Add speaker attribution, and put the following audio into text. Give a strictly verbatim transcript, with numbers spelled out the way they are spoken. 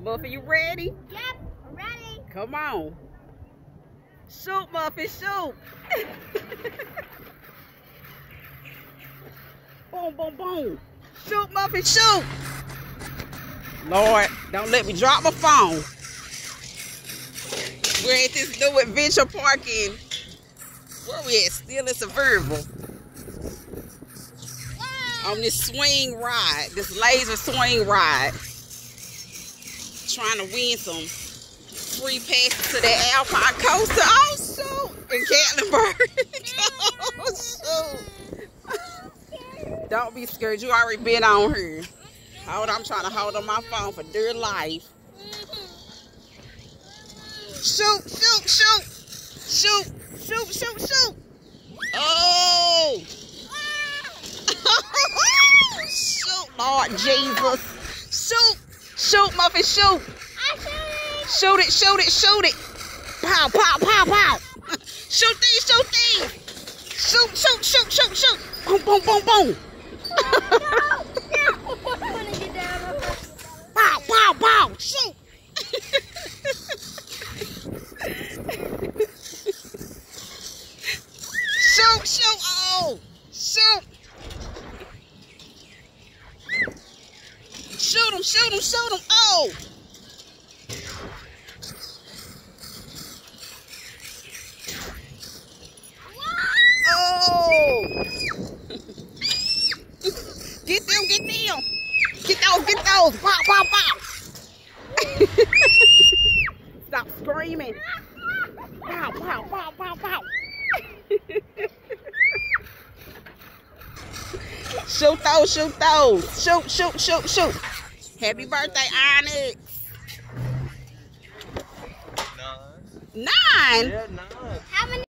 Speaker 1: Muffin, you ready?
Speaker 2: Yep, I'm ready.
Speaker 1: Come on. Shoot, Muffin, shoot. Boom, boom, boom. Shoot, Muffin, shoot. Lord, don't let me drop my phone. We're at this new adventure park in, where we at? Still in Sevierville. On this swing ride, this laser swing ride. Trying to win some free passes to that Alpine Coaster. Oh, shoot. In Gatlinburg. Oh, shoot. Don't be scared. You already been on here. Hold on, I'm trying to hold on my phone for dear life. Shoot, shoot, shoot. Shoot, shoot, shoot, shoot. Oh. Shoot, Lord Jesus. Shoot. Shoot, Muffin, shoot. Shoot it, shoot it, shoot it. Pow, pow, pow, pow. Shoot these, shoot these. Shoot, shoot, shoot, shoot, shoot. Boom, boom, boom, boom. Pow, pow, pow. Shoot. Shoot, shoot. Oh, shoot. Shoot him, shoot him, shoot him. Oh. Oh. Get them, get them. Get those, get those. Pow, pow, pow. Stop screaming. Pow, pow, pow, pow, pow. Shoot those, shoot those. Shoot, shoot, shoot, shoot. Happy birthday, Onyx. Nine. Nine?
Speaker 3: Yeah, nine.
Speaker 2: How many?